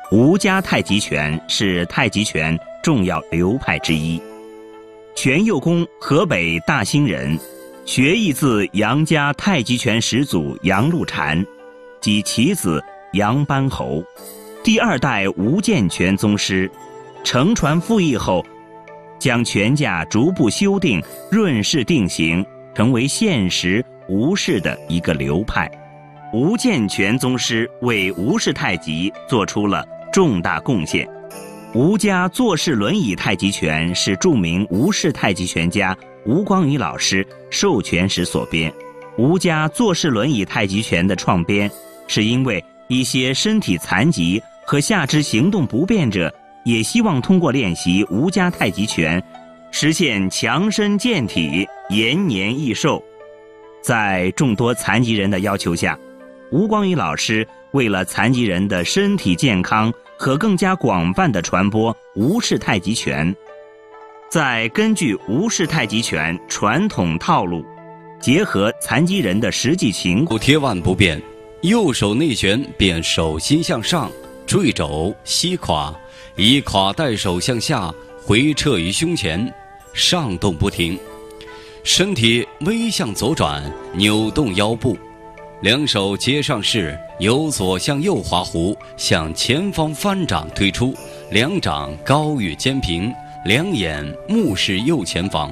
吴家太极拳是太极拳重要流派之一。全佑公河北大兴人，学艺自杨家太极拳始祖杨露禅及其子杨班侯。第二代吴健全宗师，承传父艺后，将拳架逐步修订、润饰定型，成为现时吴氏的一个流派。吴健全宗师为吴氏太极做出了重大贡献。吴家坐式轮椅太极拳是著名吴氏太极拳家吴光宇老师授权时所编。吴家坐式轮椅太极拳的创编，是因为一些身体残疾和下肢行动不便者，也希望通过练习吴家太极拳，实现强身健体、延年益寿。在众多残疾人的要求下，吴光宇老师为了残疾人的身体健康和更加广泛的传播吴氏太极拳，再根据吴氏太极拳传统套路，结合残疾人的实际情况， 贴腕不变，右手内旋便手心向上，坠肘膝垮，以垮带手向下回撤于胸前，上动不停，身体微向左转，扭动腰部，两手接上势，由左向右滑弧，向前方翻掌推出，两掌高于肩平，两眼目视右前方。